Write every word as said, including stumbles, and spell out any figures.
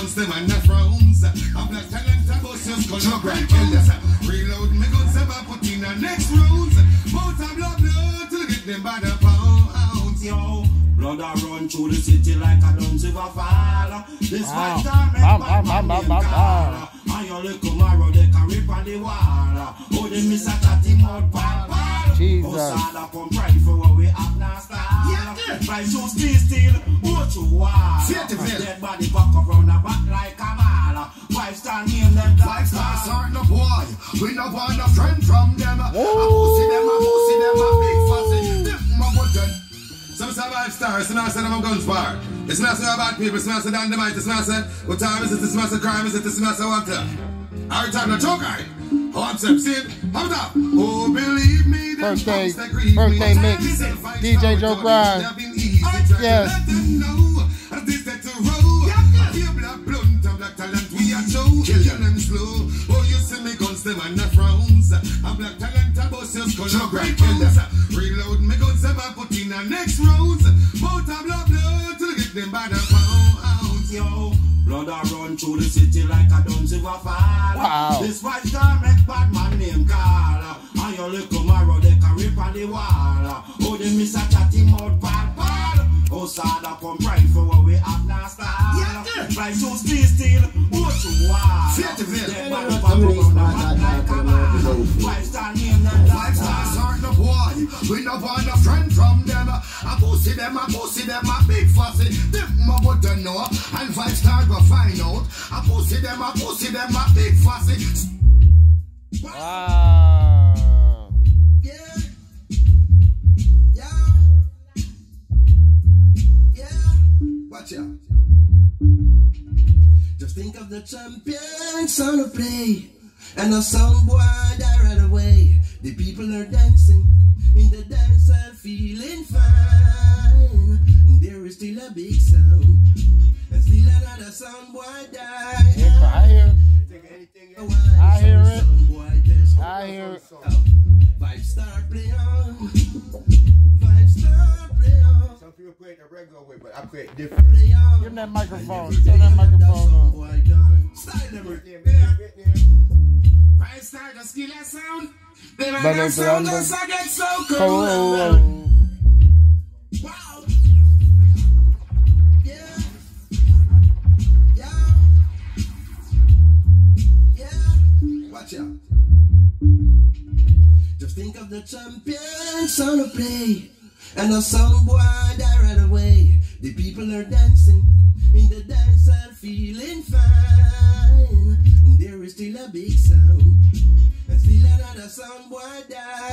guns, them and the frowns. I'm black talent, I bust your skull, your grand killers. Reload me guns, I'm put in the next rounds. Both of blood, blood, till get them by the pounds, yo. Blood I run through the city like a Duns River Fall. This white time make bad man name call. And your little marrow, they can rip on the wall. Oh, they miss a tatty mud pal pal. Jesus. Oh, sad up on pride for what we have now style. Yeah, right, so stay still, watch you wall. Dead body back up round the back like a mall. Five star name them five star. Start no boy, we no want a friend from them. I pussy them, I pussy them, a big fussy. Them my button. Some survive stars, it's not saying I'm a guns bar. It's not saying about people, it's not saying dynamite, it's not saying what time is it, it's not saying crime, is it, it's not saying what the. Every time the joke, I what's up, see it, hold up. Oh, believe me, birthday, birthday mix, D J Joe Grind. Yes. Kill them slow. Oh, you see me guns, them and the frowns. I'm black talent, I bust your skull, your grand killers. Reload me guns, them and put in the next rounds. Both of blood, blood, till get them by the pounds, yo. Blood I run through the city like a Duns River Fall. Wow. This white star make bad man name call. And your little marrow, they can rip on the wall. Oh, they miss a chatty mouth pal pal. Oh, sad up on pride for what we have now style. Yeah, yeah. Right, so stay still, watch you wall. Fit the veil. Dead body back around the back like a man. Five star name them five stars. Start no boy, we no want a friend from them. I pussy them, I pussy them, a big fussy. Them my button know, and five star go find out. I pussy them, I pussy them, a big fussy. Wow. Yeah. Yeah. Yeah. Watch out. Just think of the champions on the play, and a sound boy die right away. The people are dancing in the dance hall, feeling fine. There is still a big sound, and still another sound boy die. Yeah, I hear it. I hear it. I hear it. Five star play on. Five star play on. Some people play it the regular way, but I play it different. Play on. Give me that microphone. Turn that microphone on. Style them. Five star just kill that sound. Then I But got it's sound under- just I get so cool. Oh, Wow. Yeah. Yeah. Yeah. Watch out. Just think of the champions on the play, and a sound boy die right away. The people are dancing in the dance hall, feeling fine. There is still a big sound, and still another sound boy die.